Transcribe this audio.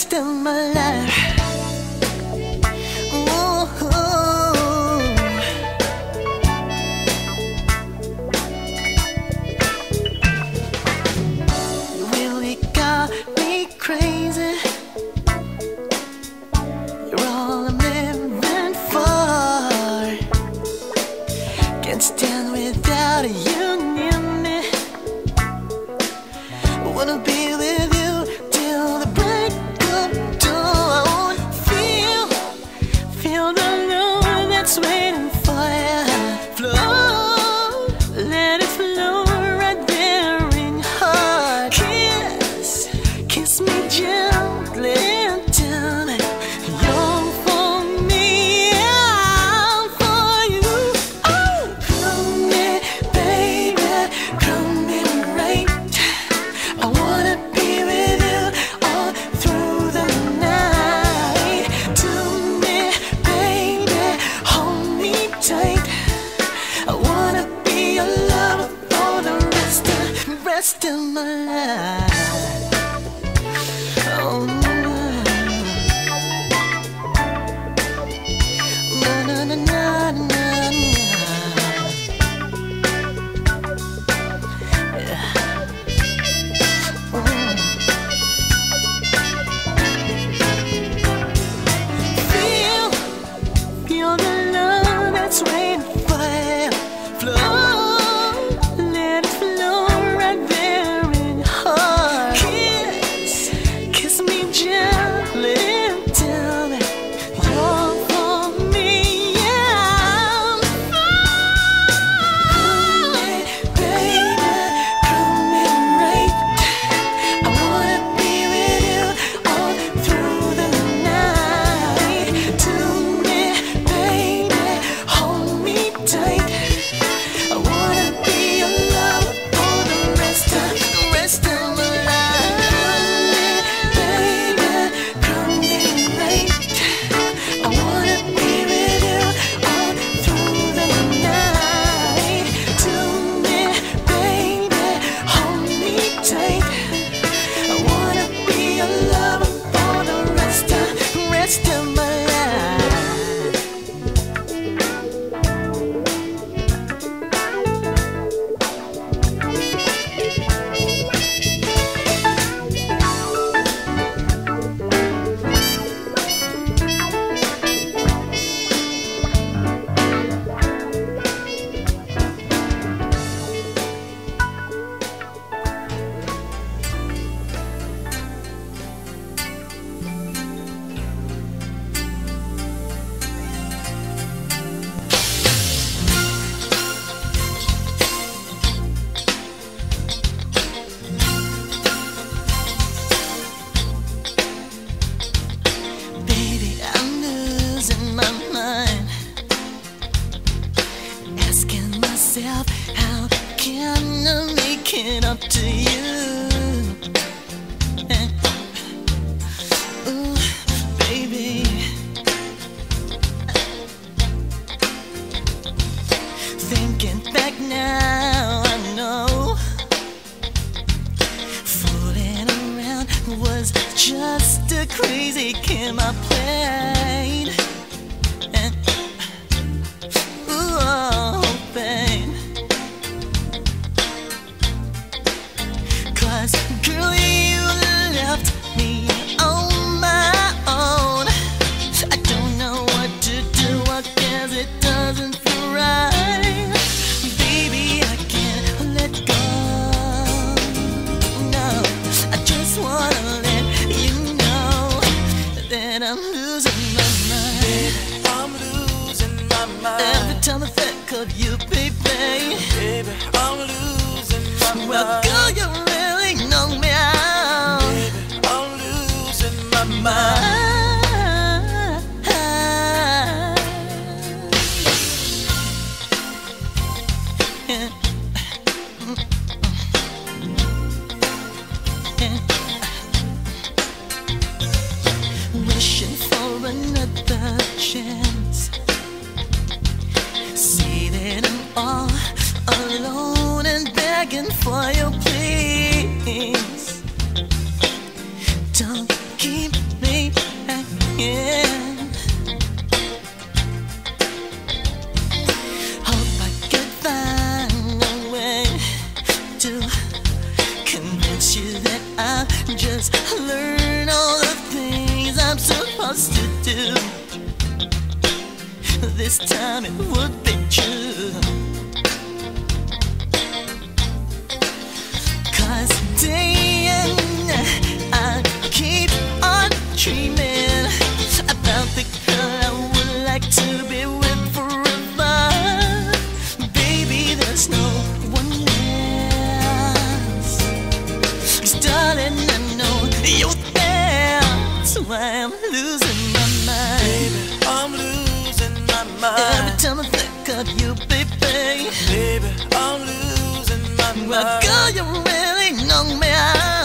rest of my life. You really got me crazy. You're all I'm living for. Can't stand without you near me. Wanna be with you till the break of dawn. Feel the love that's waiting for you. Flow, let it flow right there in your heart. Kiss me gently and tell me you're for me, I'm for you. Oh, come me, baby, come me right. I wanna be with you all through the night. To me, baby, hold me tight. I wanna be your lover for the rest of my life. Oh, na na na na na. Feel the love that's waiting for you. Flow, let it flow right there in your heart. Kiss me gently and tell me you're for me, yeah, I'm for you. Baby, come in right. I wanna be with you all through the night. To me, baby, hold me tight. I wanna be your lover for the rest of my life. Baby, come in right. I wanna be with you all through the night. To me, baby, hold me tight. I wanna be your lover for the rest of my life. Baby, I'm losing my mind, asking myself, how can I make it up to you? Ooh, baby, thinking back now, I know fooling around was just a crazy game I played. And ooh, oh, babe, 'cause girl, you left me on my own. I don't know what to do, I guess it doesn't feel right. Baby, I can't let go. No, I just wanna let you know that I'm losing my mind. I'm losing my mind. Every time I think of you, baby, Baby, I'm losing my mind. well, girl, you really know me out. Baby, I'm losing my mind. Wishing for another chance. See that I'm all alone and begging for your please. Don't keep me just learn all the things I'm supposed to do. This time it would be true. 'Cause day and night I keep on dreaming about the girl I would like to be with forever. Baby, there's no one else. 'Cause darling, I know you're there. So I'm losing my mind. Baby, I'm losing my mind. Every time I think of you, baby. Baby, I'm losing my mind. Well, girl, you really know me.